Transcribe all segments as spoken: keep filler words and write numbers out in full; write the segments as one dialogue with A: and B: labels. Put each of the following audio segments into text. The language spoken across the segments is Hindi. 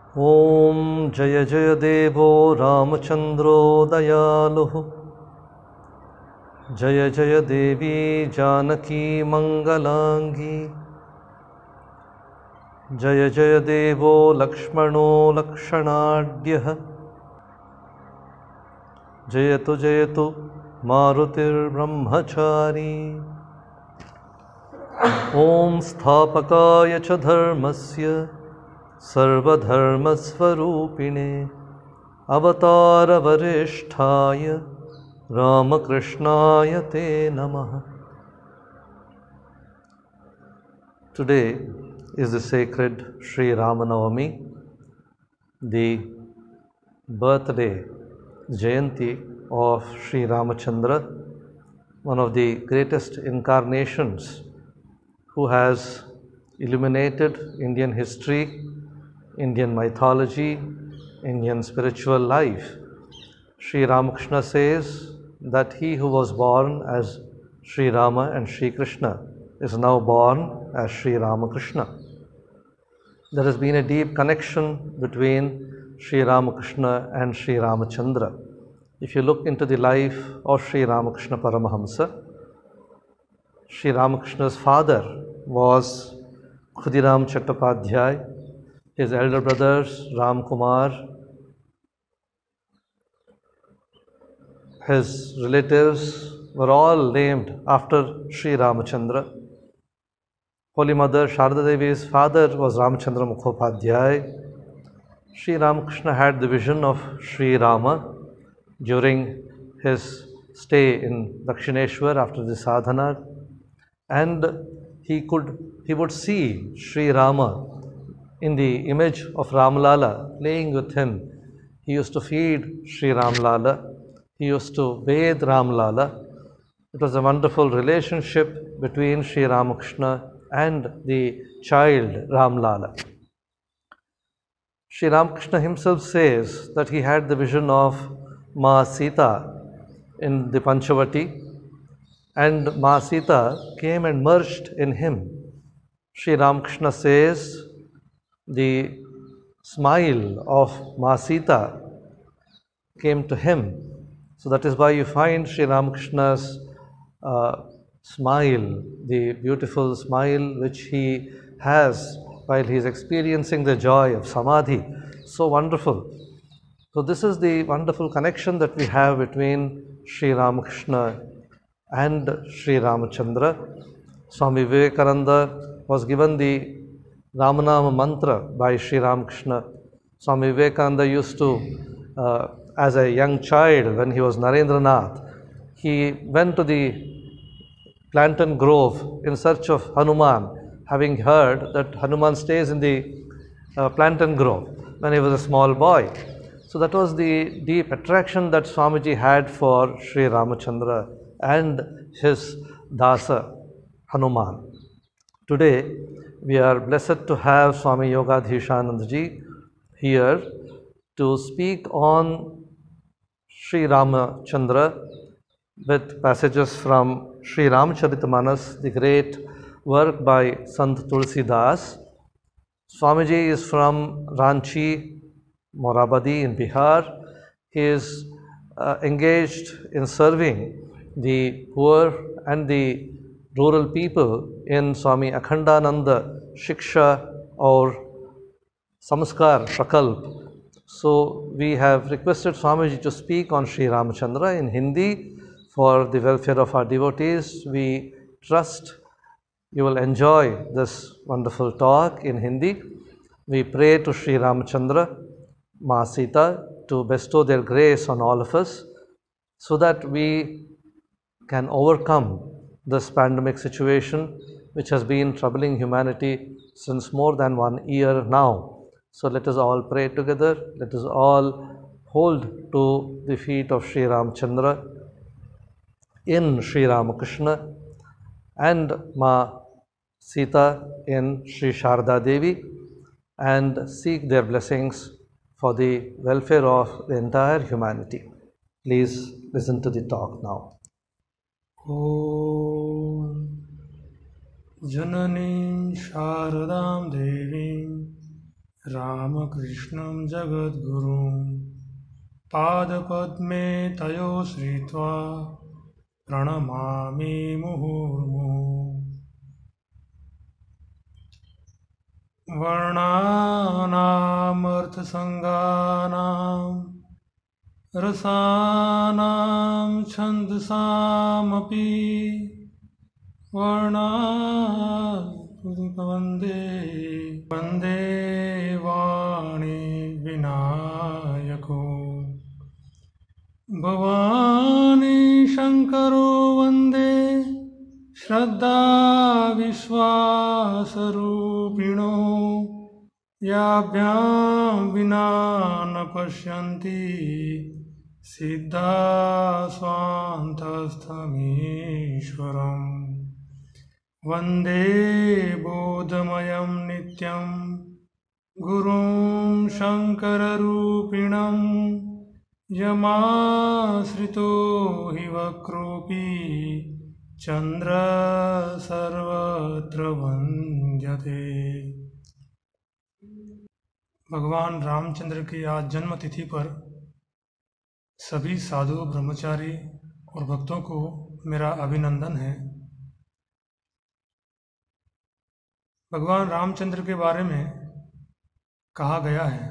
A: ॐ जय जय देवो रामचन्द्रो दयालुः। जय जय देवी जानकी मंगलांगी। जय जय देवो लक्ष्मणो लक्षणाढ्यः। जयतु जयतु मारुतिर्ब्रह्मचारी। ॐ स्थापकाय च धर्मस्य सर्वधर्मस्वरूपिणे अवतारवरिष्ठाय रामकृष्णाय ते नमः। Today is the sacred Sri Ramanavami, the birthday Jayanti of Sri Ramachandra, one of the greatest incarnations who has illuminated Indian history, Indian mythology, Indian spiritual life. Sri Ramakrishna says that he who was born as Sri Rama and Sri Krishna is now born as Sri Ramakrishna. There has been a deep connection between Sri Ramakrishna and Sri Ramachandra. If you look into the life of Sri Ramakrishna Paramahamsa, Sri Ramakrishna's father was Khudiram Chattopadhyay. His elder brothers, Ram Kumar, his relatives were all named after Sri Ramachandra. Holy Mother Sharda Devi's father was Ramchandra Mukhopadhyay. Sri Ramakrishna had the vision of Sri Rama during his stay in Dakshineshwar after the sadhana, and he could he would see Sri Rama in the image of Ramlala playing with him. He used to feed Sri Ramlala. He used to bathe Ramlala. It was a wonderful relationship between Sri Ramakrishna and the child Ramlala. Sri Ramakrishna himself says that he had the vision of Ma Sita in the Panchavati, and Ma Sita came and merged in him. Sri Ramakrishna says the smile of Ma Sita came to him. So that is why you find Sri Ramakrishna's uh, smile, the beautiful smile which he has while he is experiencing the joy of Samadhi. So wonderful. So this is the wonderful connection that we have between Sri Ramakrishna and Sri Ramachandra. Swami Vivekananda was given the Ramanama mantra by Sri Ramakrishna. Swami Vivekananda used to, uh, as a young child, when he was Narendranath, he went to the plantain grove in search of Hanuman, having heard that Hanuman stays in the uh, plantain grove when he was a small boy. So that was the deep attraction that Swamiji had for Sri Ramachandra and his Dasa Hanuman. Today, we are blessed to have Swami Yogadhishanandaji here to speak on Sri Ramachandra with passages from Sri Ramcharitamanas, the great work by Sant Tulsidas. Swamiji is from Ranchi, Morabadi in Bihar. He is uh, engaged in serving the poor and the rural people in Swami Akhandananda Shiksha or Samskar Prakalp. So we have requested Swamiji to speak on Sri Ramachandra in Hindi for the welfare of our devotees. We trust you will enjoy this wonderful talk in Hindi. We pray to Sri Ramachandra, Ma Sita, to bestow their grace on all of us so that we can overcome this pandemic situation which has been troubling humanity since more than one year now. So let us all pray together. Let us all hold to the feet of Sri Ramachandra in Sri Ramakrishna and Ma Sita in Sri Sharda Devi and seek their blessings for the welfare of the entire humanity. Please listen to the talk now.
B: Om Janani Sharadam Devi रामकृष्णं जगद्गुरुं पादपद्मे तयो श्रित्वा प्रणमामि मुहुर्मुहुः। वर्णानामर्थसङ्गानां रसानां छन्दसामपि वर्णान् वन्दे वन्दे वाणी विनायको भवानी शङ्करो वन्दे श्रद्धा विश्वासरूपिणो याभ्यां विना न पश्यन्ति सिद्धा स्वान्तस्थमीश्वरम् वन्दे बोधमयं नित्यं गुरुं शङ्कररूपिणं यमाश्रितो हि वक्रोऽपि चन्द्र सर्वत्र वन्द्यते। भगवान रामचंद्र की आज जन्म तिथि पर सभी साधु, ब्रह्मचारी और भक्तों को मेरा अभिनंदन है। भगवान रामचंद्र के बारे में कहा गया है,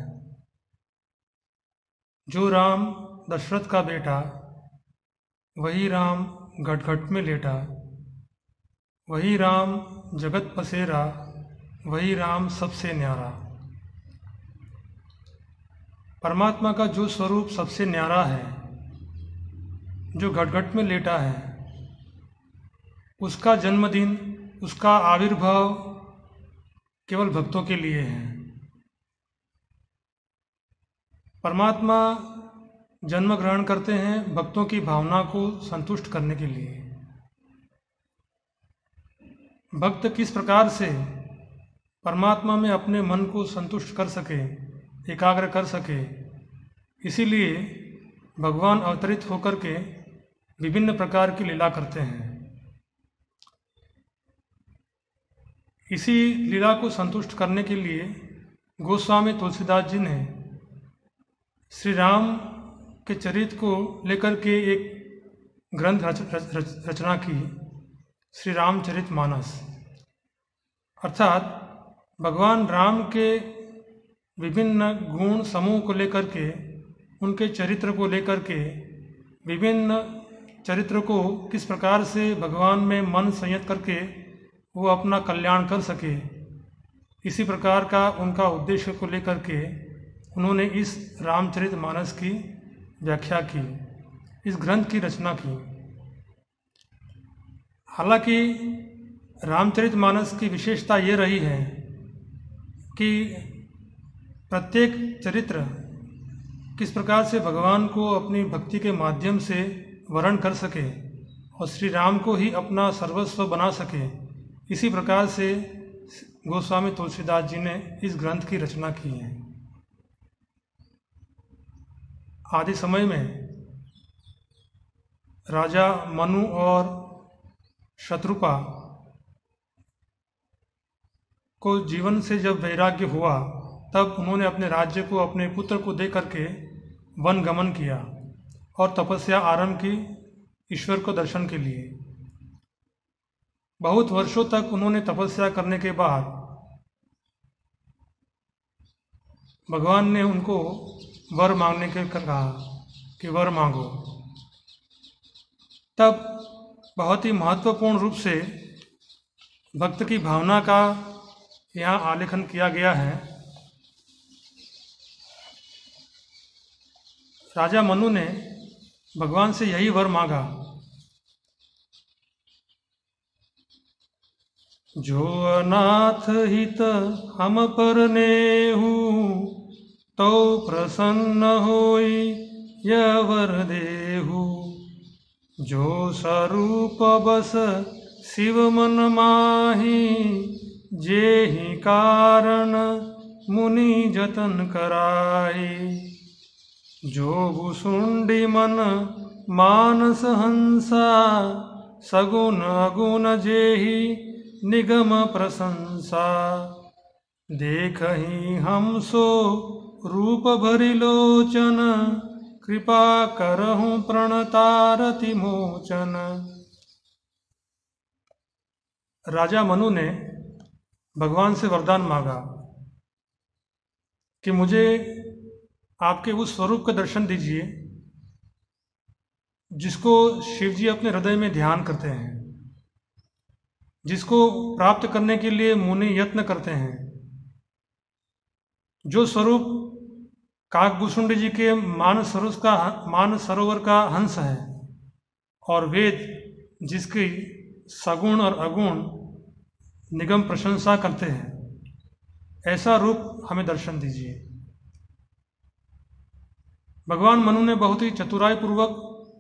B: जो राम दशरथ का बेटा, वही राम घट घट में लेटा, वही राम जगत पसेरा, वही राम सबसे न्यारा। परमात्मा का जो स्वरूप सबसे न्यारा है, जो घट घट में लेटा है, उसका जन्मदिन, उसका आविर्भाव केवल भक्तों के लिए है। परमात्मा जन्म ग्रहण करते हैं भक्तों की भावना को संतुष्ट करने के लिए। भक्त किस प्रकार से परमात्मा में अपने मन को संतुष्ट कर सके, एकाग्र कर सके, इसीलिए भगवान अवतरित होकर के विभिन्न प्रकार की लीला करते हैं। इसी लीला को संतुष्ट करने के लिए गोस्वामी तुलसीदास जी ने श्री राम के चरित्र को लेकर के एक ग्रंथ रच, रच, रच, रचना की, श्री रामचरितमानस। अर्थात भगवान राम के विभिन्न गुण समूह को लेकर के, उनके चरित्र को लेकर के, विभिन्न चरित्र को किस प्रकार से भगवान में मन संयत करके वो अपना कल्याण कर सके, इसी प्रकार का उनका उद्देश्य को लेकर के उन्होंने इस रामचरितमानस की व्याख्या की, इस ग्रंथ की रचना की। हालांकि रामचरितमानस की विशेषता ये रही है कि प्रत्येक चरित्र किस प्रकार से भगवान को अपनी भक्ति के माध्यम से वर्ण कर सके और श्री राम को ही अपना सर्वस्व बना सके, इसी प्रकार से गोस्वामी तुलसीदास जी ने इस ग्रंथ की रचना की है। आदि समय में राजा मनु और शत्रुपा को जीवन से जब वैराग्य हुआ, तब उन्होंने अपने राज्य को अपने पुत्र को दे करके वन गमन किया और तपस्या आरंभ की ईश्वर को दर्शन के लिए। बहुत वर्षों तक उन्होंने तपस्या करने के बाद भगवान ने उनको वर मांगने के कहा कि वर मांगो। तब बहुत ही महत्वपूर्ण रूप से भक्त की भावना का यहाँ आलेखन किया गया है। राजा मनु ने भगवान से यही वर मांगा, जो अनाथ हित हम पर नेहु, तो प्रसन्न होई यह वर देहु। जो स्वरूप बस शिव मन माही, जेहि कारण मुनि जतन कराई। जो भुसुंडी मन मानस हंसा, सगुन अगुण जेहि निगम प्रशंसा। देखहि हम सो रूप भरि लोचन, कृपा करहु प्रणतारति मोचन। राजा मनु ने भगवान से वरदान मांगा कि मुझे आपके उस स्वरूप का दर्शन दीजिए जिसको शिव जी अपने हृदय में ध्यान करते हैं, जिसको प्राप्त करने के लिए मुनि यत्न करते हैं, जो स्वरूप काकभूषुंड जी के मानस सरोवर का मानस सरोवर का हंस है, और वेद जिसकी सगुण और अगुण निगम प्रशंसा करते हैं, ऐसा रूप हमें दर्शन दीजिए। भगवान मनु ने बहुत ही चतुराई पूर्वक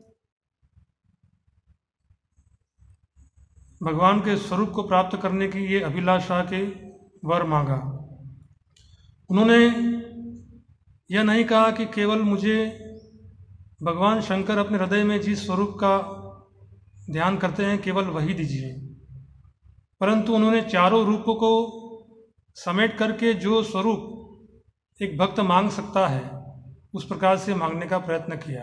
B: भगवान के स्वरूप को प्राप्त करने की ये अभिलाषा के वर मांगा। उन्होंने यह नहीं कहा कि केवल मुझे भगवान शंकर अपने हृदय में जिस स्वरूप का ध्यान करते हैं केवल वही दीजिए, परंतु उन्होंने चारों रूपों को समेट करके जो स्वरूप एक भक्त मांग सकता है उस प्रकार से मांगने का प्रयत्न किया।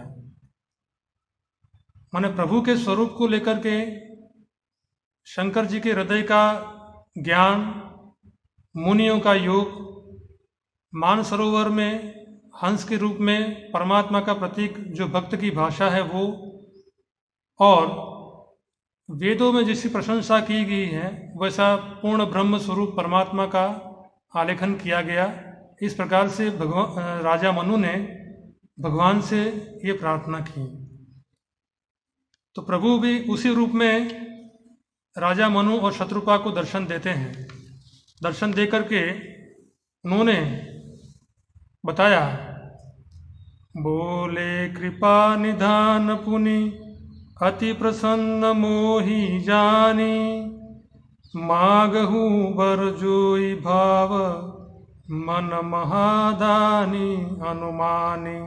B: माने प्रभु के स्वरूप को लेकर के शंकर जी के हृदय का ज्ञान, मुनियों का योग, मानसरोवर में हंस के रूप में परमात्मा का प्रतीक जो भक्त की भाषा है वो, और वेदों में जैसी प्रशंसा की गई है वैसा पूर्ण ब्रह्म स्वरूप परमात्मा का आलेखन किया गया। इस प्रकार से भगवान राजा मनु ने भगवान से ये प्रार्थना की। तो प्रभु भी उसी रूप में राजा मनु और शत्रुपा को दर्शन देते हैं। दर्शन दे करके उन्होंने बताया, बोले कृपा निधान पुनि अति प्रसन्न मोहि जानी, मागहु बर जोई भाव मन महादानी अनुमानी।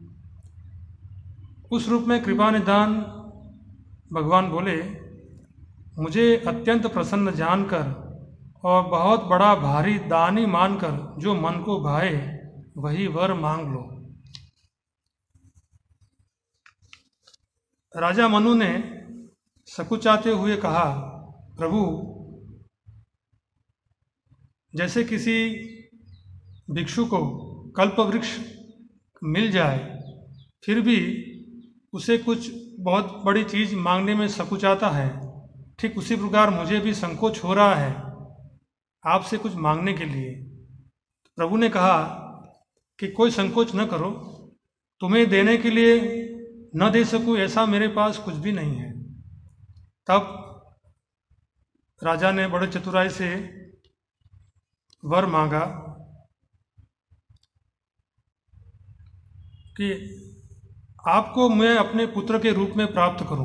B: उस रूप में कृपा निधान भगवान बोले, मुझे अत्यंत प्रसन्न जानकर और बहुत बड़ा भारी दानी मानकर जो मन को भाए वही वर मांग लो। राजा मनु ने सकुचाते हुए कहा, प्रभु, जैसे किसी भिक्षु को कल्प वृक्ष मिल जाए फिर भी उसे कुछ बहुत बड़ी चीज मांगने में सकुचाता है, ठीक उसी प्रकार मुझे भी संकोच हो रहा है आपसे कुछ मांगने के लिए। प्रभु ने कहा कि कोई संकोच न करो, तुम्हें देने के लिए न दे सकूं ऐसा मेरे पास कुछ भी नहीं है। तब राजा ने बड़े चतुराई से वर मांगा कि आपको मैं अपने पुत्र के रूप में प्राप्त करूं।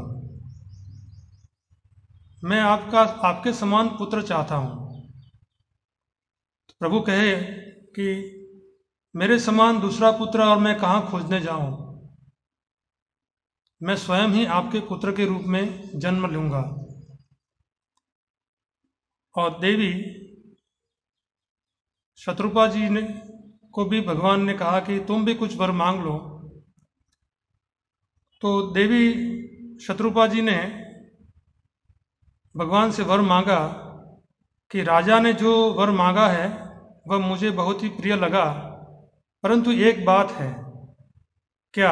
B: मैं आपका आपके समान पुत्र चाहता हूं। प्रभु कहे कि मेरे समान दूसरा पुत्र और मैं कहाँ खोजने जाऊं, मैं स्वयं ही आपके पुत्र के रूप में जन्म लूंगा। और देवी शत्रुपा जी ने को भी भगवान ने कहा कि तुम भी कुछ वर मांग लो। तो देवी शत्रुपा जी ने भगवान से वर मांगा कि राजा ने जो वर मांगा है वह मुझे बहुत ही प्रिय लगा, परंतु एक बात है। क्या?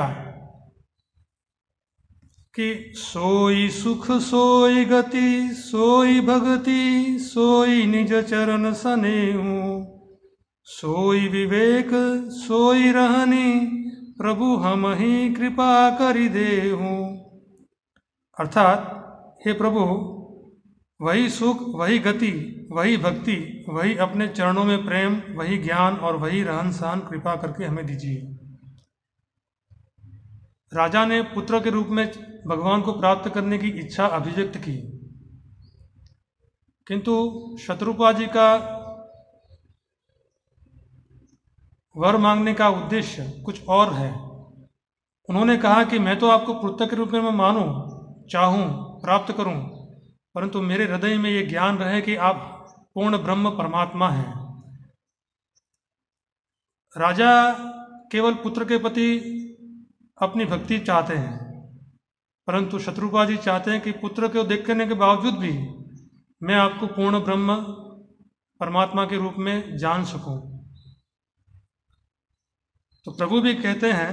B: कि सोई सुख सोई गति सोई भगति सोई निज चरण सनेहु, सोई विवेक सोई रहनी प्रभु हम ही कृपा करि देहु। अर्थात हे प्रभु, वही सुख, वही गति, वही भक्ति, वही अपने चरणों में प्रेम, वही ज्ञान और वही रहन सहन कृपा करके हमें दीजिए। राजा ने पुत्र के रूप में भगवान को प्राप्त करने की इच्छा अभिव्यक्त की, किंतु शत्रुपा जी का वर मांगने का उद्देश्य कुछ और है। उन्होंने कहा कि मैं तो आपको पुत्र के रूप में मैं मानूं, चाहूं, प्राप्त करूं, परंतु मेरे हृदय में ये ज्ञान रहे कि आप पूर्ण ब्रह्म परमात्मा हैं। राजा केवल पुत्र के प्रति अपनी भक्ति चाहते हैं, परंतु शत्रुपा जी चाहते हैं कि पुत्र को देखने के बावजूद भी मैं आपको पूर्ण ब्रह्म परमात्मा के रूप में जान सकूं। तो प्रभु भी कहते हैं,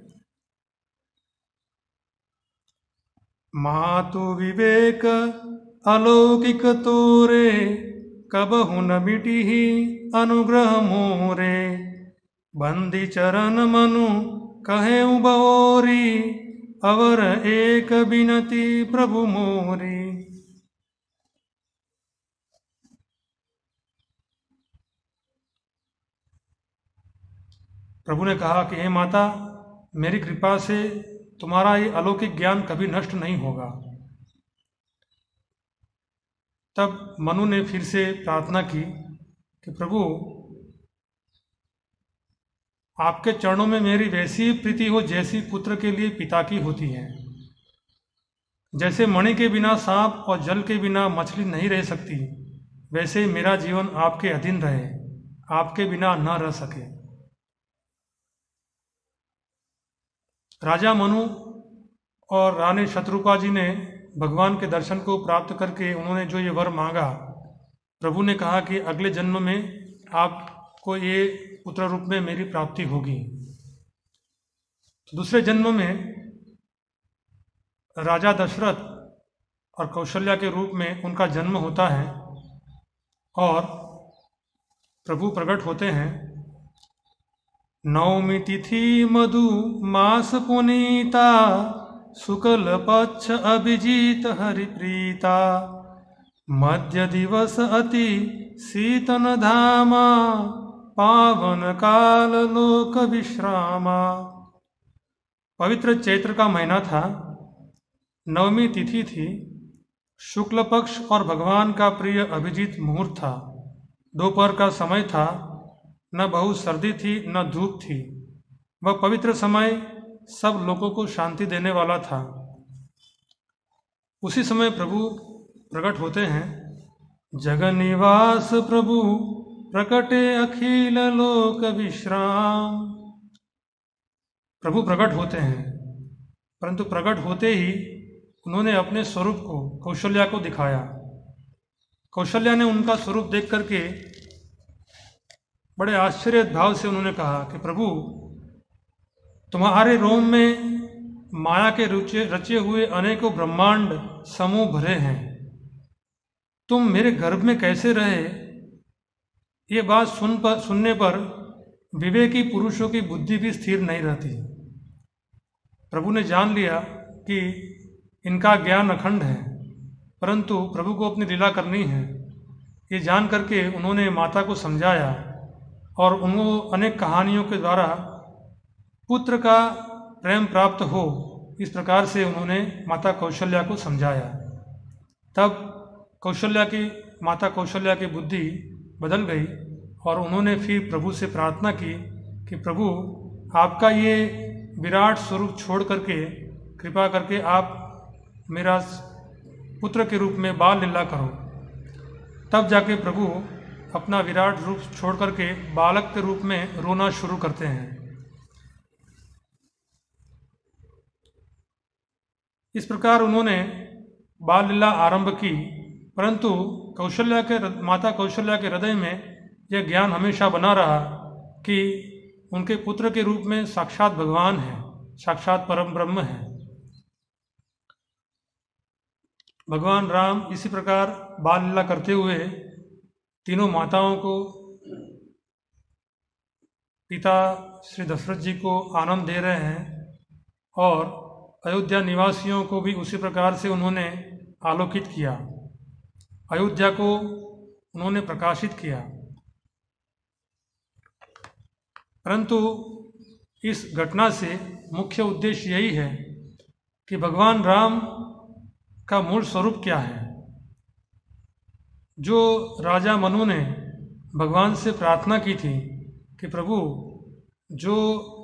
B: मातु विवेक अलौकिक तोरे, कबहु न मिटी ही अनुग्रह मोरे, बंदी चरण मनु कहे बओरी, अवर एक बिनती प्रभु मोरी। प्रभु ने कहा कि हे माता, मेरी कृपा से तुम्हारा ये अलौकिक ज्ञान कभी नष्ट नहीं होगा। तब मनु ने फिर से प्रार्थना की कि प्रभु, आपके चरणों में मेरी वैसी प्रीति हो जैसी पुत्र के लिए पिता की होती है। जैसे मणि के बिना सांप और जल के बिना मछली नहीं रह सकती, वैसे मेरा जीवन आपके अधीन रहे, आपके बिना न रह सके। राजा मनु और रानी शत्रुपा जी ने भगवान के दर्शन को प्राप्त करके उन्होंने जो ये वर मांगा, प्रभु ने कहा कि अगले जन्म में आपको ये पुत्र रूप में मेरी प्राप्ति होगी। तो दूसरे जन्म में राजा दशरथ और कौशल्या के रूप में उनका जन्म होता है और प्रभु प्रकट होते हैं। नवमी तिथि मधु मास पुनीता, शुक्ल पक्ष अभिजीत हरिप्रीता, मध्य दिवस अति शीतन धामा, पावन काल लोक विश्रामा। पवित्र चैत्र का महीना था, नवमी तिथि थी, शुक्ल पक्ष और भगवान का प्रिय अभिजीत मुहूर्त था। दोपहर का समय था, न बहुत सर्दी थी न धूप थी। वह पवित्र समय सब लोगों को शांति देने वाला था। उसी समय प्रभु प्रकट होते हैं। जगन्निवास प्रभु प्रकटे अखिल लोक विश्राम। प्रभु प्रकट होते हैं, परंतु प्रकट होते ही उन्होंने अपने स्वरूप को कौशल्या को दिखाया। कौशल्या ने उनका स्वरूप देख करके बड़े आश्चर्य भाव से उन्होंने कहा कि प्रभु, तुम्हारे रोम में माया के रुचे रचे हुए अनेकों ब्रह्मांड समूह भरे हैं, तुम मेरे गर्भ में कैसे रहे? ये बात सुन पर सुनने पर विवेकी पुरुषों की बुद्धि भी स्थिर नहीं रहती। प्रभु ने जान लिया कि इनका ज्ञान अखंड है, परंतु प्रभु को अपनी लीला करनी है। ये जान करके उन्होंने माता को समझाया और उनको अनेक कहानियों के द्वारा पुत्र का प्रेम प्राप्त हो, इस प्रकार से उन्होंने माता कौशल्या को समझाया। तब कौशल्या की माता कौशल्या की बुद्धि बदल गई और उन्होंने फिर प्रभु से प्रार्थना की कि प्रभु, आपका ये विराट स्वरूप छोड़ करके कृपा करके आप मेरा पुत्र के रूप में बाल लीला करो। तब जाके प्रभु अपना विराट रूप छोड़ करके बालक के रूप में रोना शुरू करते हैं। इस प्रकार उन्होंने बाल लीला आरंभ की, परंतु कौशल्या के माता कौशल्या के हृदय में यह ज्ञान हमेशा बना रहा कि उनके पुत्र के रूप में साक्षात भगवान है, साक्षात परम ब्रह्म है। भगवान राम इसी प्रकार बाल लीला करते हुए तीनों माताओं को, पिता श्री दशरथ जी को आनंद दे रहे हैं और अयोध्या निवासियों को भी उसी प्रकार से उन्होंने आलोकित किया, अयोध्या को उन्होंने प्रकाशित किया। परंतु इस घटना से मुख्य उद्देश्य यही है कि भगवान राम का मूल स्वरूप क्या है। जो राजा मनु ने भगवान से प्रार्थना की थी कि प्रभु, जो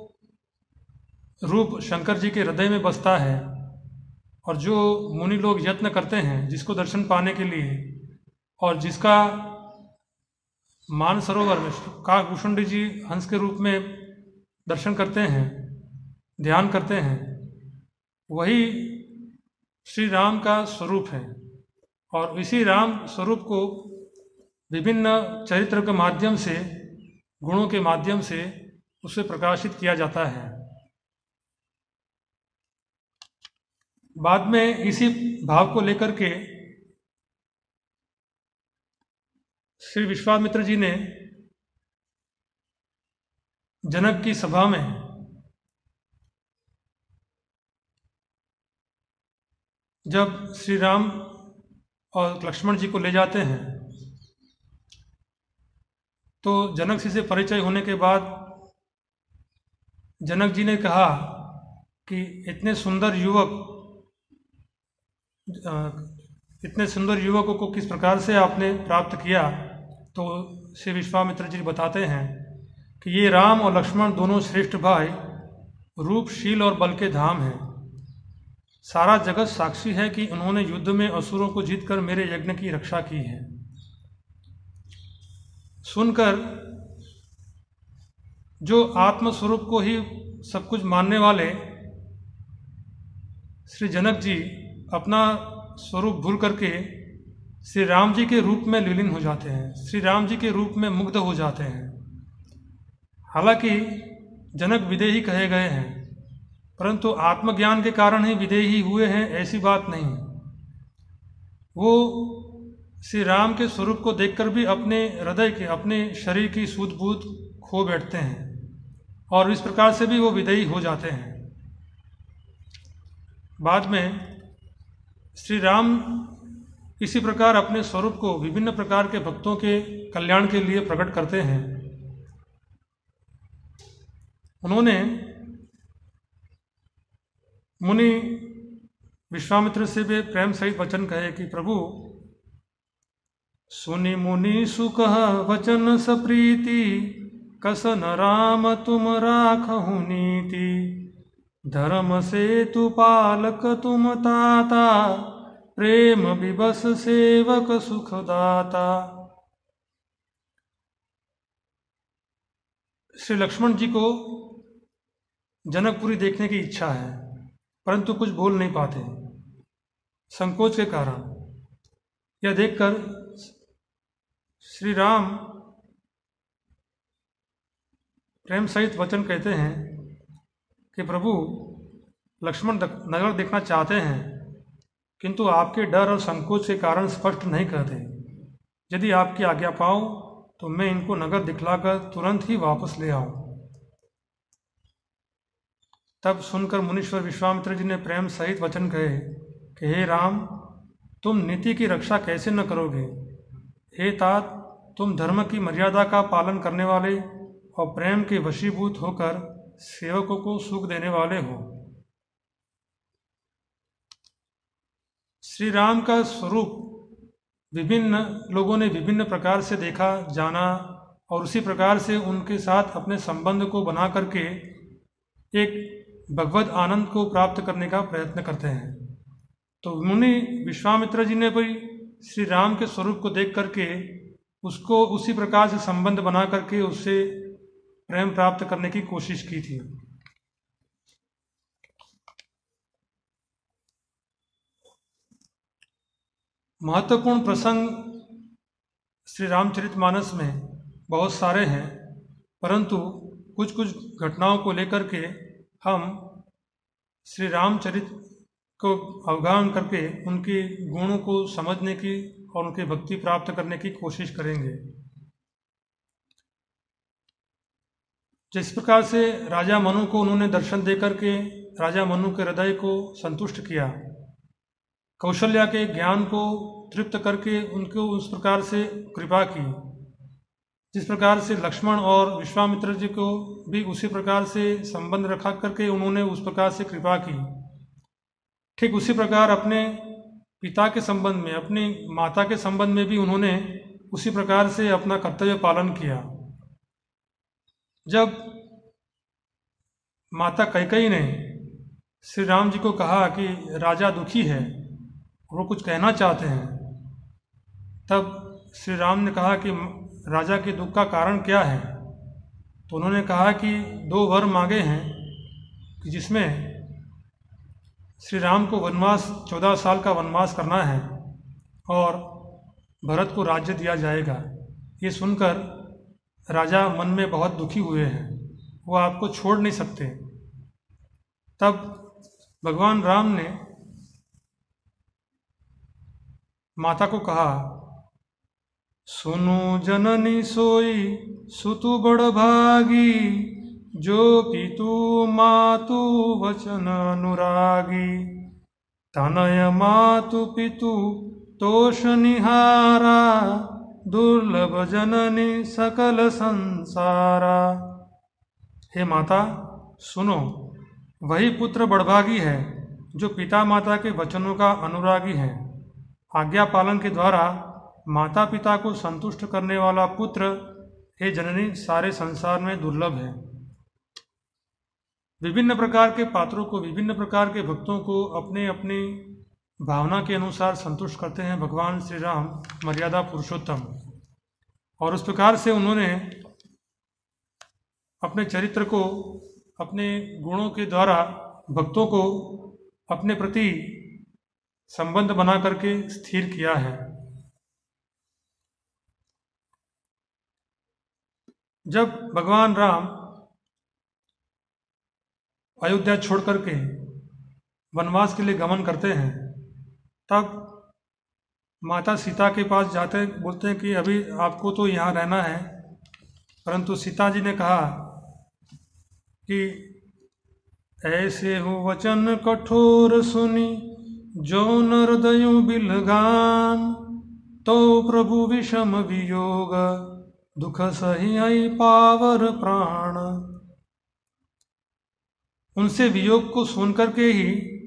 B: रूप शंकर जी के हृदय में बसता है और जो मुनि लोग यत्न करते हैं जिसको दर्शन पाने के लिए, और जिसका मानसरोवर में काकभूषुंडी जी हंस के रूप में दर्शन करते हैं, ध्यान करते हैं, वही श्री राम का स्वरूप है। और इसी राम स्वरूप को विभिन्न चरित्र के माध्यम से, गुणों के माध्यम से उसे प्रकाशित किया जाता है। बाद में इसी भाव को लेकर के श्री विश्वामित्र जी ने जनक की सभा में जब श्री राम और लक्ष्मण जी को ले जाते हैं तो जनक जी से परिचय होने के बाद जनक जी ने कहा कि इतने सुंदर युवक इतने सुंदर युवकों को किस प्रकार से आपने प्राप्त किया। तो श्री विश्वामित्र जी बताते हैं कि ये राम और लक्ष्मण दोनों श्रेष्ठ भाई रूप, शील और बल के धाम हैं। सारा जगत साक्षी है कि उन्होंने युद्ध में असुरों को जीतकर मेरे यज्ञ की रक्षा की है। सुनकर जो आत्मस्वरूप को ही सब कुछ मानने वाले श्री जनक जी अपना स्वरूप भूल करके श्री राम जी के रूप में लीन हो जाते हैं, श्री राम जी के रूप में मुग्ध हो जाते हैं। हालांकि जनक विदेही कहे गए हैं, परंतु आत्मज्ञान के कारण ही विदेही हुए हैं ऐसी बात नहीं। वो श्री राम के स्वरूप को देखकर भी अपने हृदय के, अपने शरीर की सूझ बूझ खो बैठते हैं और इस प्रकार से भी वो विदेही हो जाते हैं। बाद में श्री राम इसी प्रकार अपने स्वरूप को विभिन्न प्रकार के भक्तों के कल्याण के लिए प्रकट करते हैं। उन्होंने मुनि विश्वामित्र से भी प्रेम सहित वचन कहे कि प्रभु, सुनि मुनि सुख वचन सप्रीति, कसन राम तुम राखहु नीति, धर्म से तु पालक तुम ताता, प्रेम विबस सेवक सुखदाता। श्री लक्ष्मण जी को जनकपुरी देखने की इच्छा है, परंतु कुछ बोल नहीं पाते संकोच के कारण। यह देखकर श्री राम प्रेम सहित वचन कहते हैं कि प्रभु, लक्ष्मण नगर देखना चाहते हैं किंतु आपके डर और संकोच के कारण स्पष्ट नहीं कहते। यदि आपकी आज्ञा पाऊं तो मैं इनको नगर दिखलाकर तुरंत ही वापस ले आऊं। तब सुनकर मुनीश्वर विश्वामित्र जी ने प्रेम सहित वचन कहे कि हे राम, तुम नीति की रक्षा कैसे न करोगे। हे तात, तुम धर्म की मर्यादा का पालन करने वाले और प्रेम के वशीभूत होकर सेवकों को सुख देने वाले हो। श्री राम का स्वरूप विभिन्न लोगों ने विभिन्न प्रकार से देखा, जाना और उसी प्रकार से उनके साथ अपने संबंध को बना करके एक भगवत आनंद को प्राप्त करने का प्रयत्न करते हैं। तो मुनि विश्वामित्र जी ने भी श्री राम के स्वरूप को देख करके उसको उसी प्रकार से संबंध बना करके उससे प्रेम प्राप्त करने की कोशिश की थी। महत्वपूर्ण प्रसंग श्री रामचरितमानस में बहुत सारे हैं, परंतु कुछ कुछ घटनाओं को लेकर के हम श्री रामचरित को अवगाहन करके उनके गुणों को समझने की और उनके भक्ति प्राप्त करने की कोशिश करेंगे। जिस प्रकार से राजा मनु को उन्होंने दर्शन देकर के राजा मनु के हृदय को संतुष्ट किया, कौशल्या के ज्ञान को तृप्त करके उनको उस प्रकार से कृपा की, जिस प्रकार से लक्ष्मण और विश्वामित्र जी को भी उसी प्रकार से संबंध रखा करके उन्होंने उस प्रकार से कृपा की, ठीक उसी प्रकार अपने पिता के संबंध में, अपनी माता के संबंध में भी उन्होंने उसी प्रकार से अपना कर्तव्य पालन किया। जब माता कैकेयी ने श्री राम जी को कहा कि राजा दुखी है, वो कुछ कहना चाहते हैं, तब श्री राम ने कहा कि राजा के दुख का कारण क्या है। तो उन्होंने कहा कि दो वर मांगे हैं कि जिसमें श्री राम को वनवास चौदह साल का वनवास करना है और भरत को राज्य दिया जाएगा। ये सुनकर राजा मन में बहुत दुखी हुए हैं, वो आपको छोड़ नहीं सकते। तब भगवान राम ने माता को कहा, सुनो जननी सोई सुतु बड़ भागी, जो पितु मातु वचन अनुरागी, तनय मातु पितु तोष निहारा, दुर्लभ जननी सकल संसारा। हे माता सुनो, वही पुत्र बड़भागी है जो पिता माता के वचनों का अनुरागी है। आज्ञा पालन के द्वारा माता पिता को संतुष्ट करने वाला पुत्र, हे जननी, सारे संसार में दुर्लभ है। विभिन्न प्रकार के पात्रों को, विभिन्न प्रकार के भक्तों को अपने अपनी भावना के अनुसार संतुष्ट करते हैं भगवान श्री राम, मर्यादा पुरुषोत्तम। और उस प्रकार से उन्होंने अपने चरित्र को, अपने गुणों के द्वारा भक्तों को अपने प्रति संबंध बना करके स्थिर किया है। जब भगवान राम अयोध्या छोड़ करके वनवास के लिए गमन करते हैं, तब माता सीता के पास जाते बोलते हैं कि अभी आपको तो यहाँ रहना है, परंतु सीता जी ने कहा कि ऐसे हो वचन कठोर सुनी, जो हृदयों बिलगान, तो प्रभु विषम वियोग, दुख सही आई पावर प्राण। उनसे वियोग को सुन करके ही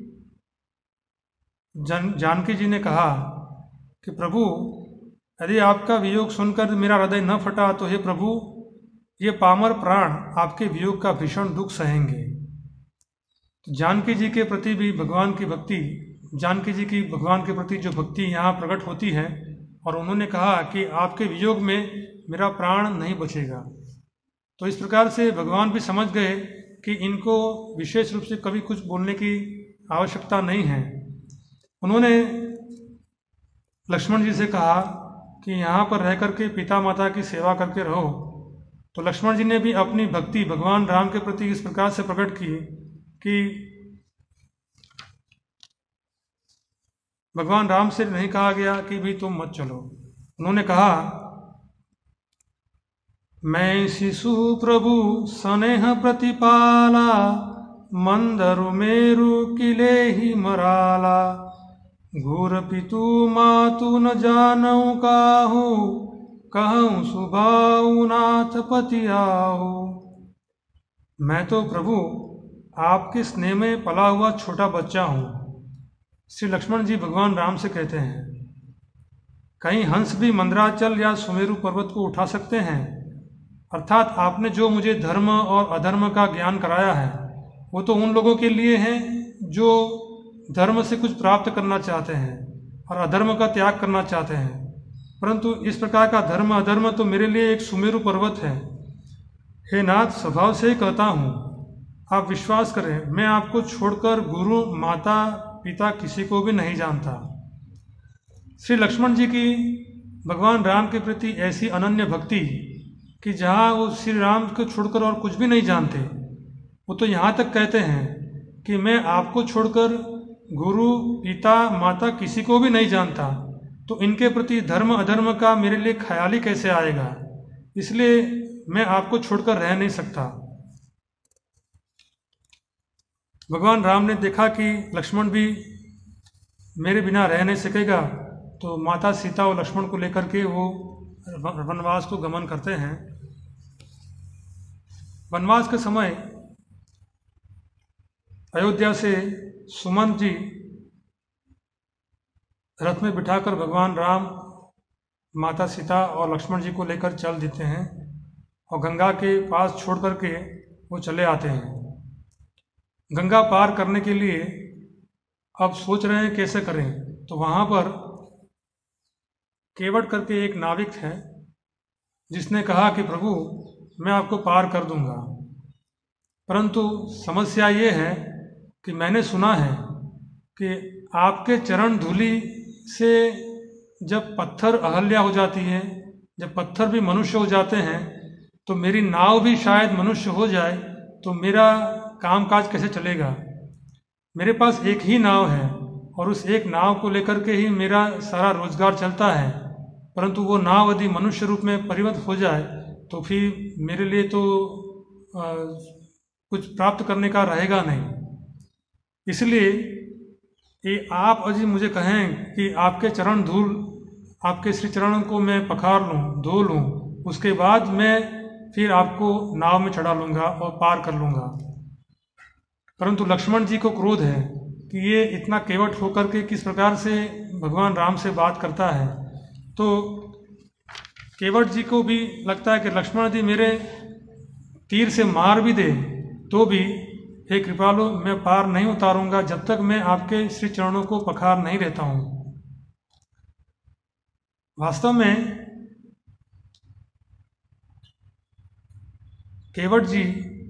B: जान जानकी जी ने कहा कि प्रभु, यदि आपका वियोग सुनकर मेरा हृदय न फटा तो हे प्रभु, ये पामर प्राण आपके वियोग का भीषण दुख सहेंगे। जानकी जी के प्रति भी भगवान की भक्ति, जानकी जी की भगवान के प्रति जो भक्ति यहाँ प्रकट होती है, और उन्होंने कहा कि आपके वियोग में मेरा प्राण नहीं बचेगा। तो इस प्रकार से भगवान भी समझ गए कि इनको विशेष रूप से कभी कुछ बोलने की आवश्यकता नहीं है। उन्होंने लक्ष्मण जी से कहा कि यहाँ पर रह करके पिता माता की सेवा करके रहो। तो लक्ष्मण जी ने भी अपनी भक्ति भगवान राम के प्रति इस प्रकार से प्रकट की कि भगवान राम से नहीं कहा गया कि भी तुम मत चलो। उन्होंने कहा, मैं शिशु प्रभु स्नेह प्रतिपाला, मंदरु मेरु किले ही मराला, घूर पितु मातु न जानऊ काहू, कहूँ सुभाऊ नाथ पति आहू। मैं तो प्रभु आपके स्नेह में पला हुआ छोटा बच्चा हूँ। श्री लक्ष्मण जी भगवान राम से कहते हैं, कहीं हंस भी मंदराचल या सुमेरु पर्वत को उठा सकते हैं। अर्थात आपने जो मुझे धर्म और अधर्म का ज्ञान कराया है, वो तो उन लोगों के लिए है जो धर्म से कुछ प्राप्त करना चाहते हैं और अधर्म का त्याग करना चाहते हैं। परंतु इस प्रकार का धर्म अधर्म तो मेरे लिए एक सुमेरु पर्वत है। हे नाथ, स्वभाव से ही कहता हूँ, आप विश्वास करें, मैं आपको छोड़कर गुरु माता पिता किसी को भी नहीं जानता। श्री लक्ष्मण जी की भगवान राम के प्रति ऐसी अनन्य भक्ति कि जहाँ वो श्री राम को छोड़कर और कुछ भी नहीं जानते। वो तो यहाँ तक कहते हैं कि मैं आपको छोड़कर गुरु पिता माता किसी को भी नहीं जानता, तो इनके प्रति धर्म अधर्म का मेरे लिए ख्याल ही कैसे आएगा, इसलिए मैं आपको छोड़कर रह नहीं सकता। भगवान राम ने देखा कि लक्ष्मण भी मेरे बिना रह नहीं सकेगा, तो माता सीता और लक्ष्मण को लेकर के वो वनवास को गमन करते हैं। वनवास के समय अयोध्या से सुमंत जी रथ में बिठाकर भगवान राम माता सीता और लक्ष्मण जी को लेकर चल देते हैं और गंगा के पास छोड़ करके वो चले आते हैं। गंगा पार करने के लिए अब सोच रहे हैं कैसे करें, तो वहाँ पर केवट करके एक नाविक है, जिसने कहा कि प्रभु मैं आपको पार कर दूंगा। परंतु समस्या ये है कि मैंने सुना है कि आपके चरण धूलि से जब पत्थर अहल्या हो जाती है, जब पत्थर भी मनुष्य हो जाते हैं, तो मेरी नाव भी शायद मनुष्य हो जाए तो मेरा कामकाज कैसे चलेगा। मेरे पास एक ही नाव है और उस एक नाव को लेकर के ही मेरा सारा रोजगार चलता है, परंतु वो नाव यदि मनुष्य रूप में परिवर्तित हो जाए तो फिर मेरे लिए तो आ, कुछ प्राप्त करने का रहेगा नहीं। इसलिए ये आप अजी मुझे कहें कि आपके चरण धूल, आपके श्री चरणों को मैं पखार लूँ, धो लूँ, उसके बाद मैं फिर आपको नाव में चढ़ा लूँगा और पार कर लूँगा। परंतु लक्ष्मण जी को क्रोध है कि ये इतना केवट होकर के किस प्रकार से भगवान राम से बात करता है। तो केवट जी को भी लगता है कि लक्ष्मण जी मेरे तीर से मार भी दे तो भी हे कृपालु मैं पार नहीं उतारूंगा जब तक मैं आपके श्री चरणों को पखार नहीं लेता हूँ। वास्तव में केवट जी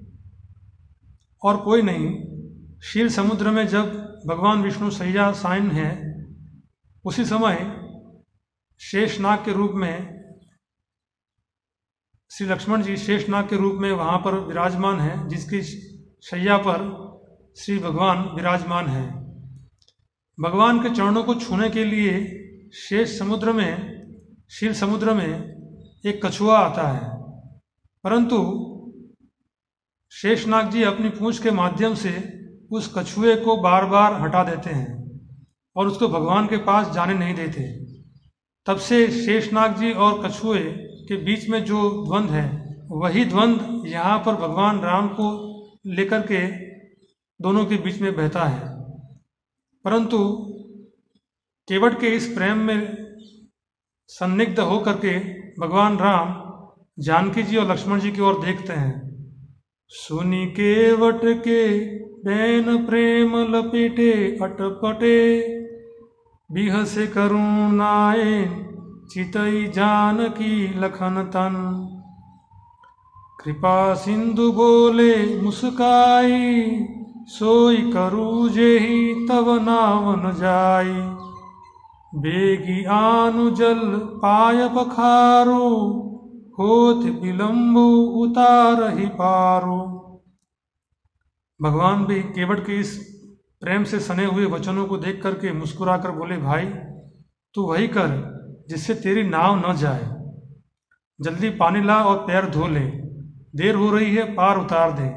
B: और कोई नहीं, क्षीर समुद्र में जब भगवान विष्णु सैया साइन है, उसी समय शेषनाग के रूप में श्री लक्ष्मण जी शेषनाग के रूप में वहाँ पर विराजमान है, जिसकी शैया पर श्री भगवान विराजमान है। भगवान के चरणों को छूने के लिए शेष समुद्र में, क्षीर समुद्र में एक कछुआ आता है, परंतु शेषनाग जी अपनी पूंछ के माध्यम से उस कछुए को बार बार हटा देते हैं और उसको भगवान के पास जाने नहीं देते। तब से शेषनाग जी और कछुए के बीच में जो द्वंद्व है, वही द्वंद्व यहाँ पर भगवान राम को लेकर के दोनों के बीच में बहता है। परंतु केवट के इस प्रेम में संदिग्ध होकर के भगवान राम जानकी जी और लक्ष्मण जी की ओर देखते हैं। सुनी केवट के बैन प्रेम लपेटे अटपटे, बिहसे करुणाए चितई जानकी लखन तन। कृपा सिंधु बोले मुस्काई, सोई करू जेहि तब नावन जाई। बेगी आनु जल पाय पखारो, होत विलंबु उतारहि पारो। भगवान भी केवट के इस प्रेम से सने हुए वचनों को देख करके मुस्कुराकर बोले, भाई तू वही कर जिससे तेरी नाव न जाए। जल्दी पानी ला और पैर धो ले, देर हो रही है, पार उतार दे।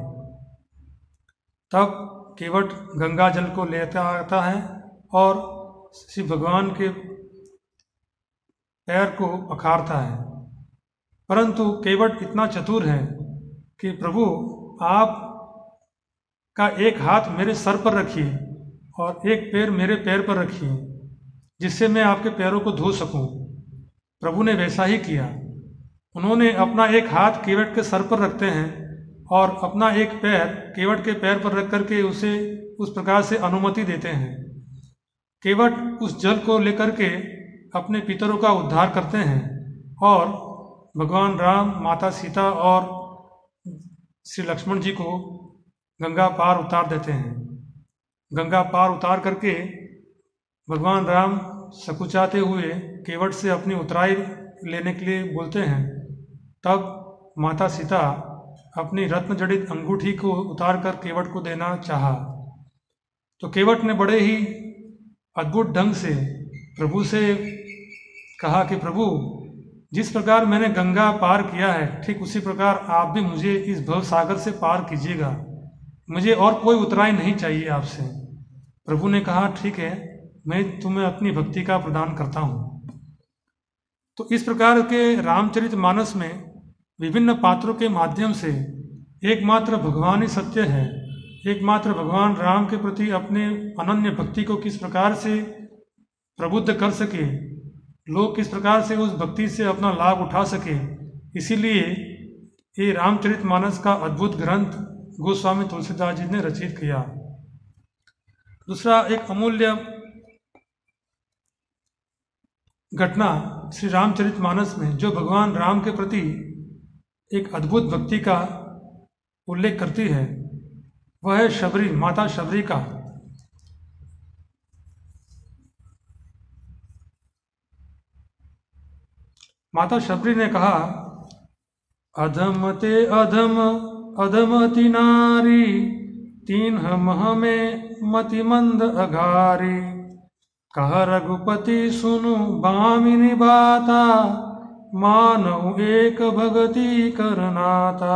B: तब केवट गंगा जल को लेता आता है और श्री भगवान के पैर को पखारता है। परंतु केवट इतना चतुर है कि प्रभु आप का एक हाथ मेरे सर पर रखिए और एक पैर मेरे पैर पर रखिए, जिससे मैं आपके पैरों को धो सकूं। प्रभु ने वैसा ही किया। उन्होंने अपना एक हाथ केवट के सर पर रखते हैं और अपना एक पैर केवट के पैर पर रख करके उसे उस प्रकार से अनुमति देते हैं। केवट उस जल को लेकर के अपने पितरों का उद्धार करते हैं और भगवान राम, माता सीता और श्री लक्ष्मण जी को गंगा पार उतार देते हैं। गंगा पार उतार करके भगवान राम सकुचाते हुए केवट से अपनी उतराई लेने के लिए बोलते हैं। तब माता सीता अपनी रत्न जड़ित अंगूठी को उतार कर केवट को देना चाहा, तो केवट ने बड़े ही अद्भुत ढंग से प्रभु से कहा कि प्रभु, जिस प्रकार मैंने गंगा पार किया है, ठीक उसी प्रकार आप भी मुझे इस भव सागर से पार कीजिएगा। मुझे और कोई उतराई नहीं चाहिए आपसे। प्रभु ने कहा, ठीक है, मैं तुम्हें अपनी भक्ति का प्रदान करता हूँ। तो इस प्रकार के रामचरितमानस में विभिन्न पात्रों के माध्यम से एकमात्र भगवान ही सत्य है। एकमात्र भगवान राम के प्रति अपने अनन्य भक्ति को किस प्रकार से प्रबुद्ध कर सके, लोग किस प्रकार से उस भक्ति से अपना लाभ उठा सके, इसीलिए ये रामचरितमानस का अद्भुत ग्रंथ गोस्वामी तुलसीदास जी ने रचित किया। दूसरा एक अमूल्य घटना श्री रामचरितमानस में जो भगवान राम के प्रति एक अद्भुत भक्ति का उल्लेख करती है वह है शबरी, माता शबरी का। माता शबरी ने कहा, अधम ते अधम अधमति नारी, तीन मह में मति मंद अघारी, कह रघुपति सुनु बामिनी बाता, मानव एक भगति करनाता।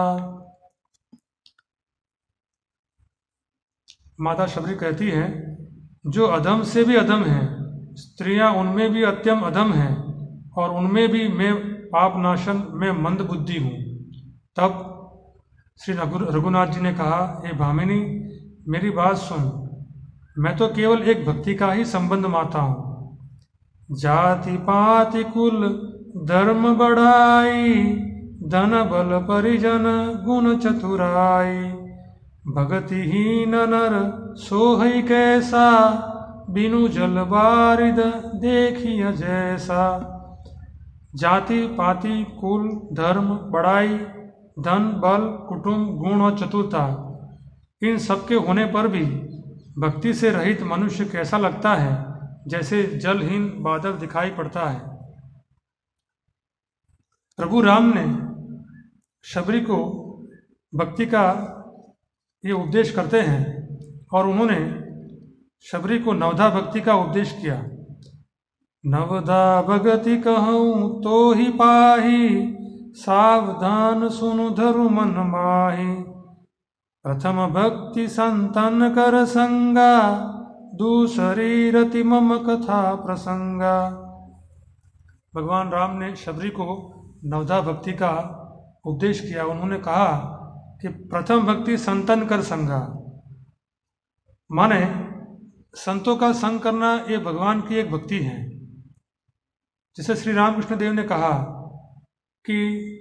B: माता शबरी कहती है, जो अधम से भी अधम है, स्त्रियां उनमें भी अत्यम अधम हैं और उनमें भी मैं पाप नाशन में मंद बुद्धि हूँ। तब श्री रघुनाथ जी ने कहा, हे भामिनी मेरी बात सुन, मैं तो केवल एक भक्ति का ही संबंध माता हूँ। जाति पाति कुल धर्म बढ़ाई, धन बल परिजन गुण चतुराई, भगतिहीन नर सोहई कैसा, बिनु जल बारिद देखिय जैसा। जाति पाति कुल धर्म बड़ाई, धन बल कुटुंब गुण और चतुरता, इन सबके होने पर भी भक्ति से रहित मनुष्य कैसा लगता है, जैसे जलहीन बादल दिखाई पड़ता है। प्रभु राम ने शबरी को भक्ति का ये उपदेश करते हैं और उन्होंने शबरी को नवधा भक्ति का उपदेश किया। नवधा भगति कहूँ तो ही पाही, सावधान सुनु धरु मन माही। प्रथम भक्ति संतन कर संगा, दूसरी रति मम कथा प्रसंगा। भगवान राम ने शबरी को नवधा भक्ति का उपदेश किया। उन्होंने कहा कि प्रथम भक्ति संतन कर संगा, माने संतों का संग करना ये भगवान की एक भक्ति है। जैसे श्री रामकृष्ण देव ने कहा कि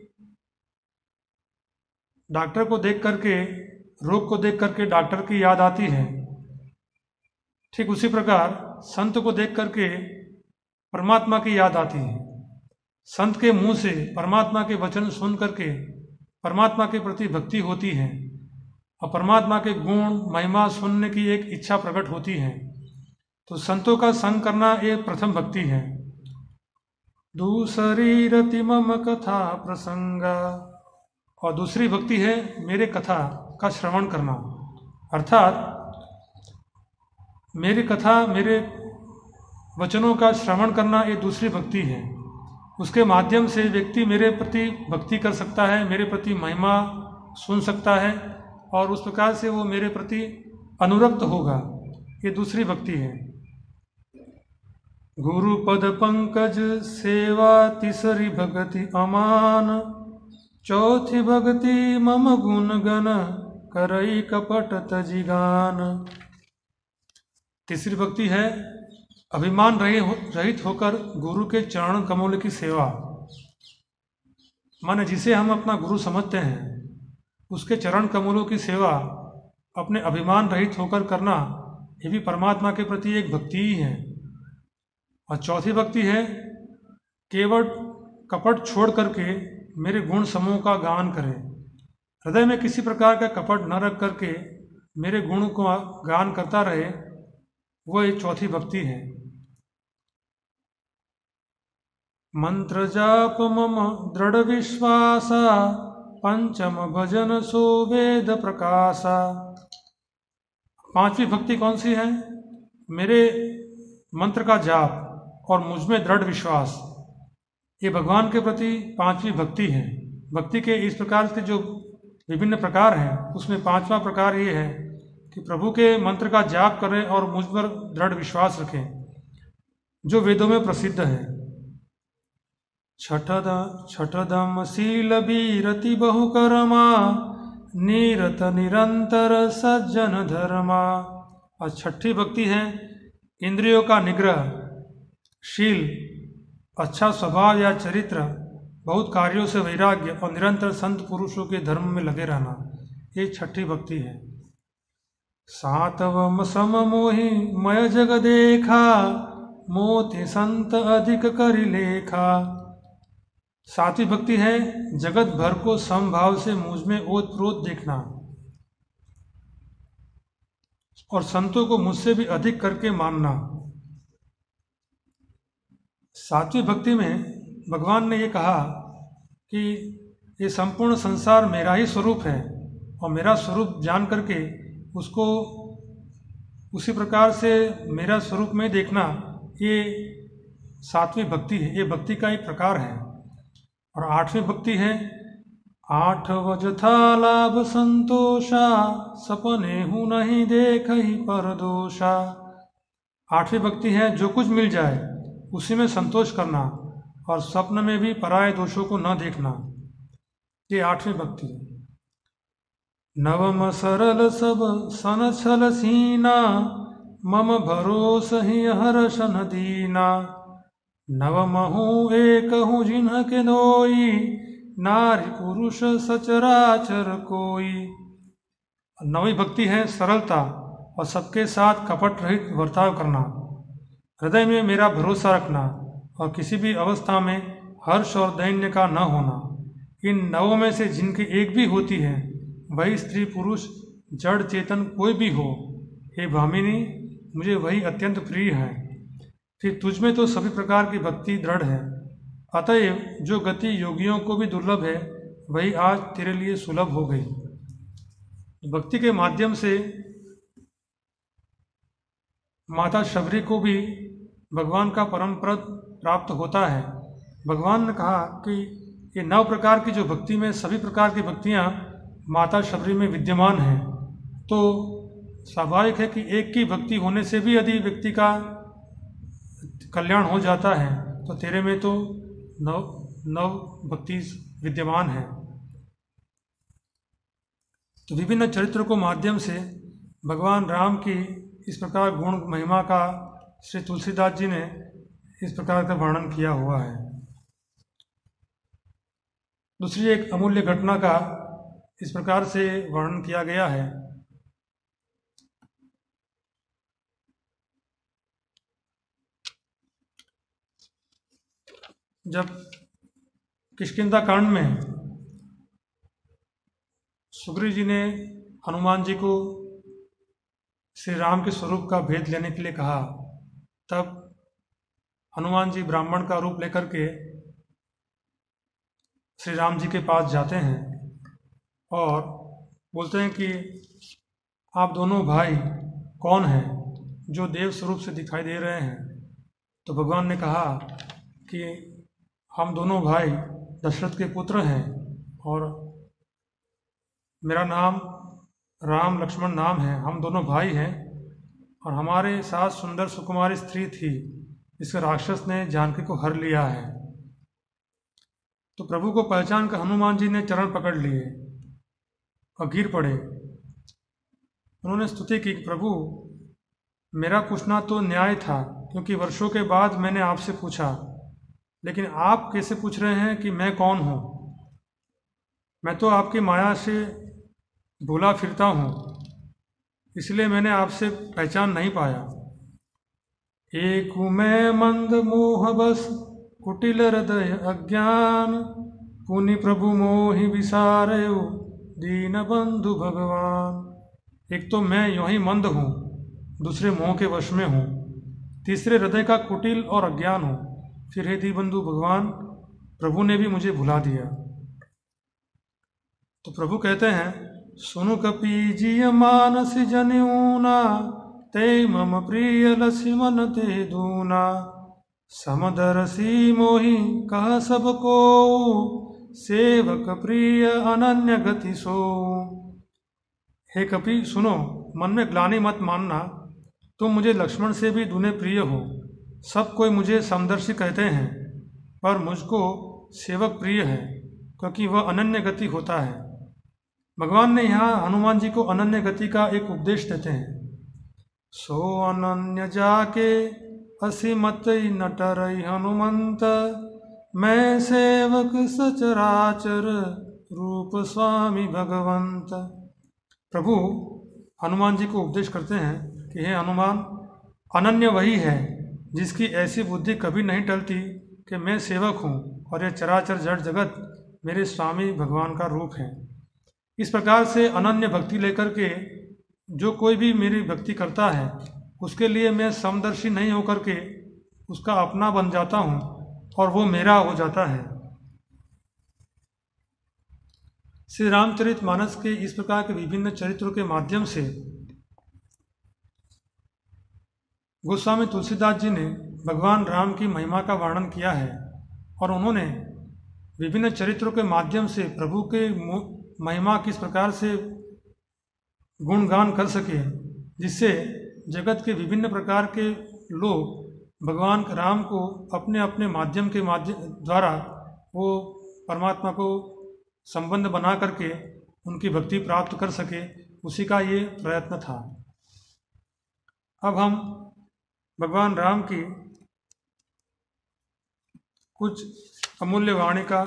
B: डॉक्टर को देख करके, रोग को देख करके डॉक्टर की याद आती है, ठीक उसी प्रकार संत को देख करके परमात्मा की याद आती है। संत के मुंह से परमात्मा के वचन सुन करके परमात्मा के प्रति भक्ति होती है और परमात्मा के गुण महिमा सुनने की एक इच्छा प्रकट होती है। तो संतों का संग करना ये प्रथम भक्ति है। दूसरी रति मम कथा प्रसंगा, और दूसरी भक्ति है मेरे कथा का श्रवण करना, अर्थात मेरी कथा मेरे वचनों का श्रवण करना ये दूसरी भक्ति है। उसके माध्यम से व्यक्ति मेरे प्रति भक्ति कर सकता है, मेरे प्रति महिमा सुन सकता है और उस प्रकार से वो मेरे प्रति अनुरक्त होगा। ये दूसरी भक्ति है। गुरु पद पंकज सेवा तीसरी भक्ति अमान, चौथी भक्ति मम गुण गण करई कपट तजिगान। तीसरी भक्ति है अभिमान रहित होकर गुरु के चरण कमल की सेवा, माने जिसे हम अपना गुरु समझते हैं उसके चरण कमलों की सेवा अपने अभिमान रहित होकर करना, ये भी परमात्मा के प्रति एक भक्ति ही है। और चौथी भक्ति है केवल कपट छोड़ करके मेरे गुण समूह का गान करे, हृदय में किसी प्रकार का कपट न रख करके मेरे गुण को गान करता रहे, वो एक चौथी भक्ति है। मंत्र जाप मम दृढ़ विश्वासा, पंचम भजन सो वेद प्रकाशा। पांचवी भक्ति कौन सी है? मेरे मंत्र का जाप और मुझ में दृढ़ विश्वास, ये भगवान के प्रति पांचवी भक्ति है। भक्ति के इस प्रकार के जो विभिन्न प्रकार हैं उसमें पांचवा प्रकार ये है कि प्रभु के मंत्र का जाप करें और मुझ पर दृढ़ विश्वास रखें, जो वेदों में प्रसिद्ध है। छठद छठदम शील बीरति बहुकर्मा, निरत निरंतर सज्जन धर्मा। और छठी भक्ति है इंद्रियों का निग्रह, शील, अच्छा स्वभाव या चरित्र, बहुत कार्यों से वैराग्य और निरंतर संत पुरुषों के धर्म में लगे रहना, ये छठी भक्ति है। सातवम सम मोहि मय जग देखा, मोते संत अधिक करि लेखा। सातवीं भक्ति है जगत भर को समभाव से मुझ में ओत प्रोत देखना और संतों को मुझसे भी अधिक करके मानना। सातवीं भक्ति में भगवान ने ये कहा कि ये संपूर्ण संसार मेरा ही स्वरूप है और मेरा स्वरूप जान करके उसको उसी प्रकार से मेरा स्वरूप में देखना, ये सातवीं भक्ति है, ये भक्ति का एक प्रकार है। और आठवीं भक्ति है आठ वजथा लाभ संतोषा, सपने हूँ नहीं देख ही पर दोषा। आठवीं भक्ति है जो कुछ मिल जाए उसी में संतोष करना और स्वप्न में भी पराये दोषों को न देखना, ये आठवीं भक्ति है। नवम सरल सब सन छल सीना, मम भरोस ही हर्षन दीना। नवम हूँ एक हूँ जिन्ह के दोई, नारी पुरुष सचराचर कोई। नवी भक्ति है सरलता और सबके साथ कपट रहित बर्ताव करना, हृदय में मेरा भरोसा रखना और किसी भी अवस्था में हर्ष और दैन्य का न होना। इन नवों में से जिनकी एक भी होती है, वही स्त्री पुरुष जड़ चेतन कोई भी हो, हे भामिनी मुझे वही अत्यंत प्रिय है। फिर तुझमें तो सभी प्रकार की भक्ति दृढ़ है, अतएव जो गति योगियों को भी दुर्लभ है वही आज तेरे लिए सुलभ हो गई। भक्ति के माध्यम से माता शबरी को भी भगवान का परम पद प्राप्त होता है। भगवान ने कहा कि ये नौ प्रकार की जो भक्ति में सभी प्रकार की भक्तियाँ माता शबरी में विद्यमान हैं, तो स्वाभाविक है कि एक की भक्ति होने से भी यदि व्यक्ति का कल्याण हो जाता है तो तेरे में तो नव नव भक्ति विद्यमान है। तो विभिन्न चरित्रों को माध्यम से भगवान राम की इस प्रकार गुण महिमा का श्री तुलसीदास जी ने इस प्रकार का वर्णन किया हुआ है। दूसरी एक अमूल्य घटना का इस प्रकार से वर्णन किया गया है। जब किष्किंधा कांड में सुग्रीव जी ने हनुमान जी को श्री राम के स्वरूप का भेद लेने के लिए कहा, तब हनुमान जी ब्राह्मण का रूप लेकर के श्री राम जी के पास जाते हैं और बोलते हैं कि आप दोनों भाई कौन हैं जो देव स्वरूप से दिखाई दे रहे हैं। तो भगवान ने कहा कि हम दोनों भाई दशरथ के पुत्र हैं और मेरा नाम राम लक्ष्मण नाम है, हम दोनों भाई हैं और हमारे साथ सुंदर सुकुमारी स्त्री थी, इसके राक्षस ने जानकी को हर लिया है। तो प्रभु को पहचान कर हनुमान जी ने चरण पकड़ लिए और गिर पड़े। उन्होंने स्तुति की, प्रभु मेरा पूछना तो न्याय था, क्योंकि वर्षों के बाद मैंने आपसे पूछा, लेकिन आप कैसे पूछ रहे हैं कि मैं कौन हूँ? मैं तो आपकी माया से भूला फिरता हूँ, इसलिए मैंने आपसे पहचान नहीं पाया। एक मैं मंद मोह बस कुटिल हृदय अज्ञान, पुनि प्रभु मोहि विसारयो दीन बंधु भगवान। एक तो मैं यूं ही मंद हूँ, दूसरे मोह के वश में हूँ, तीसरे हृदय का कुटिल और अज्ञान हूँ, फिर हे दीनबंधु भगवान प्रभु ने भी मुझे भुला दिया। तो प्रभु कहते हैं, सुनु कपि जिय मानस जनेऊना, ते मम प्रिय लसी मन ते दूना। समदरसी मोहि कह सब को, सेवक प्रिय अनन्य गति सो। हे कपि सुनो, मन में ग्लानि मत मानना, तुम मुझे लक्ष्मण से भी दूने प्रिय हो। सब कोई मुझे समदर्शी कहते हैं, पर मुझको सेवक प्रिय है, क्योंकि वह अनन्य गति होता है। भगवान ने यहाँ हनुमान जी को अनन्य गति का एक उपदेश देते हैं। सो अनन्य जाके असीमत नटरई हनुमंत, मैं सेवक सचराचर रूप स्वामी भगवंत। प्रभु हनुमान जी को उपदेश करते हैं कि हे हनुमान, अनन्य वही है जिसकी ऐसी बुद्धि कभी नहीं टलती कि मैं सेवक हूँ और यह चराचर जड़ जगत मेरे स्वामी भगवान का रूप है। इस प्रकार से अनन्य भक्ति लेकर के जो कोई भी मेरी भक्ति करता है उसके लिए मैं समदर्शी नहीं होकर के उसका अपना बन जाता हूँ और वो मेरा हो जाता है। श्री रामचरितमानस के इस प्रकार के विभिन्न चरित्रों के माध्यम से गोस्वामी तुलसीदास जी ने भगवान राम की महिमा का वर्णन किया है और उन्होंने विभिन्न चरित्रों के माध्यम से प्रभु के महिमा किस प्रकार से गुणगान कर सके, जिससे जगत के विभिन्न प्रकार के लोग भगवान राम को अपने अपने माध्यम के माध्यम द्वारा वो परमात्मा को संबंध बना करके उनकी भक्ति प्राप्त कर सके, उसी का ये प्रयत्न था। अब हम भगवान राम की कुछ अमूल्य वाणी का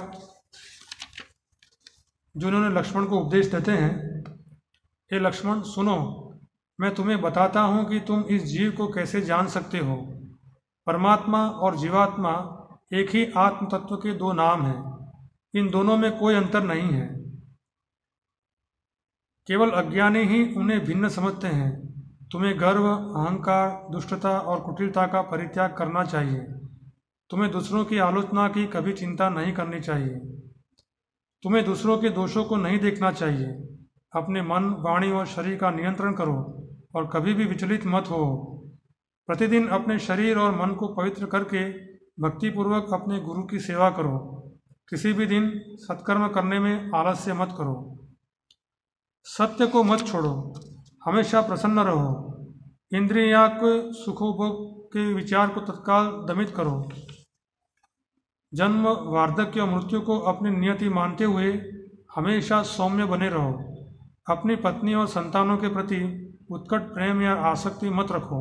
B: जो उन्होंने लक्ष्मण को उपदेश देते हैं, हे लक्ष्मण सुनो, मैं तुम्हें बताता हूँ कि तुम इस जीव को कैसे जान सकते हो। परमात्मा और जीवात्मा एक ही आत्म तत्व के दो नाम हैं, इन दोनों में कोई अंतर नहीं है। केवल अज्ञानी ही उन्हें भिन्न समझते हैं। तुम्हें गर्व, अहंकार, दुष्टता और कुटिलता का परित्याग करना चाहिए। तुम्हें दूसरों की आलोचना की कभी चिंता नहीं करनी चाहिए। तुम्हें दूसरों के दोषों को नहीं देखना चाहिए। अपने मन, वाणी और शरीर का नियंत्रण करो और कभी भी विचलित मत हो। प्रतिदिन अपने शरीर और मन को पवित्र करके भक्तिपूर्वक अपने गुरु की सेवा करो। किसी भी दिन सत्कर्म करने में आलस्य मत करो। सत्य को मत छोड़ो, हमेशा प्रसन्न रहो। इंद्रियां के सुखोभोग के विचार को तत्काल दमित करो। जन्म, वार्धक्य और मृत्यु को अपनी नियति मानते हुए हमेशा सौम्य बने रहो। अपनी पत्नी और संतानों के प्रति उत्कट प्रेम या आसक्ति मत रखो।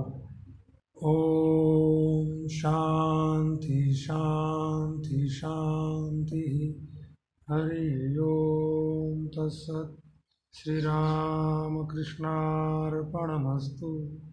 B: ओम शांति शांति शांति। हरि ओम तत्सत्। श्री राम कृष्णार्पणमस्तु।